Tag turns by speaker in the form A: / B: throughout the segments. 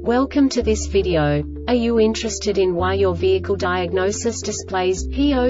A: Welcome to this video. Are you interested in why your vehicle diagnosis displays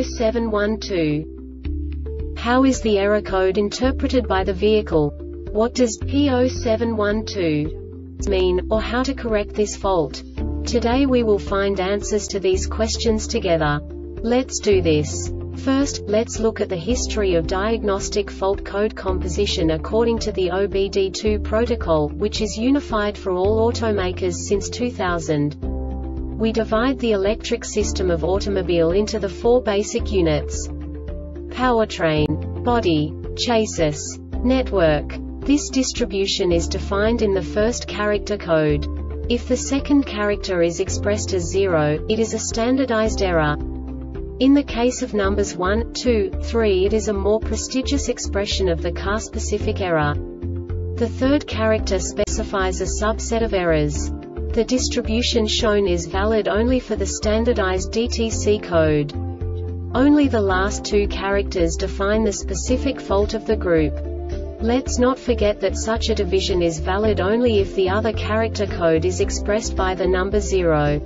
A: P0712? How is the error code interpreted by the vehicle? What does P0712 mean, or how to correct this fault? Today we will find answers to these questions together. Let's do this. First, let's look at the history of diagnostic fault code composition according to the OBD2 protocol, which is unified for all automakers since 2000. We divide the electric system of automobile into the four basic units: powertrain, body, chassis, network. This distribution is defined in the first character code. If the second character is expressed as 0, it is a standardized error. In the case of numbers 1, 2, 3, it is a more prestigious expression of the car-specific error. The third character specifies a subset of errors. The distribution shown is valid only for the standardized DTC code. Only the last two characters define the specific fault of the group. Let's not forget that such a division is valid only if the other character code is expressed by the number 0.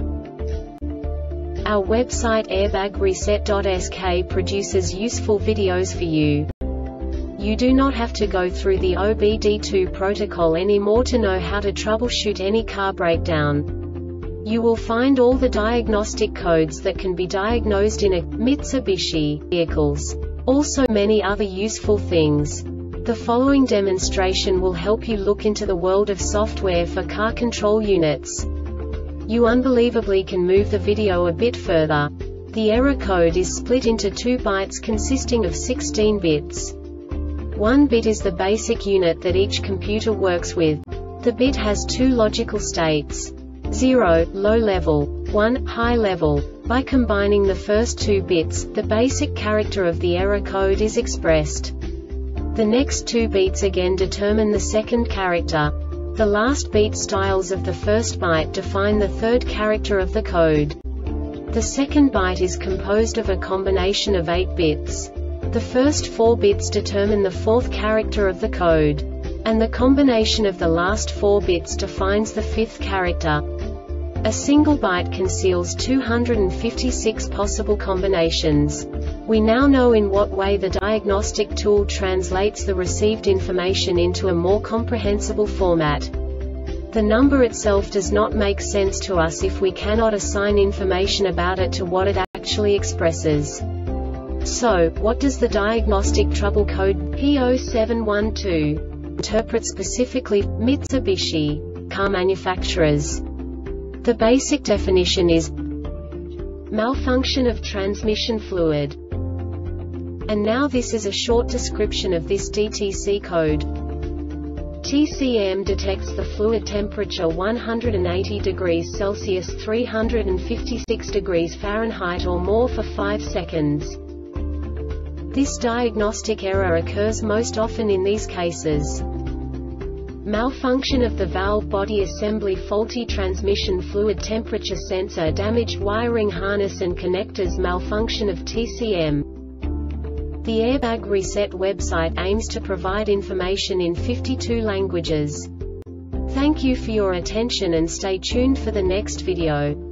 A: Our website airbagreset.sk produces useful videos for you. You do not have to go through the OBD2 protocol anymore to know how to troubleshoot any car breakdown. You will find all the diagnostic codes that can be diagnosed in a Mitsubishi vehicles. Also many other useful things. The following demonstration will help you look into the world of software for car control units. You unbelievably can move the video a bit further. The error code is split into 2 bytes consisting of 16 bits. 1 bit is the basic unit that each computer works with. The bit has 2 logical states: 0, low level, 1, high level. By combining the first 2 bits, the basic character of the error code is expressed. The next 2 beats again determine the second character. The last beat styles of the first byte define the third character of the code. The second byte is composed of a combination of 8 bits. The first 4 bits determine the fourth character of the code. And the combination of the last 4 bits defines the fifth character. A single byte conceals 256 possible combinations. We now know in what way the diagnostic tool translates the received information into a more comprehensible format. The number itself does not make sense to us if we cannot assign information about it to what it actually expresses. So, what does the diagnostic trouble code P0712 interpret specifically for Mitsubishi car manufacturers? The basic definition is malfunction of transmission fluid. And now this is a short description of this DTC code. TCM detects the fluid temperature 180 degrees Celsius 356 degrees Fahrenheit or more for 5 seconds. This diagnostic error occurs most often in these cases: malfunction of the valve body assembly, faulty transmission fluid temperature sensor, damaged wiring harness and connectors, malfunction of TCM. The Airbag Reset website aims to provide information in 52 languages. Thank you for your attention and stay tuned for the next video.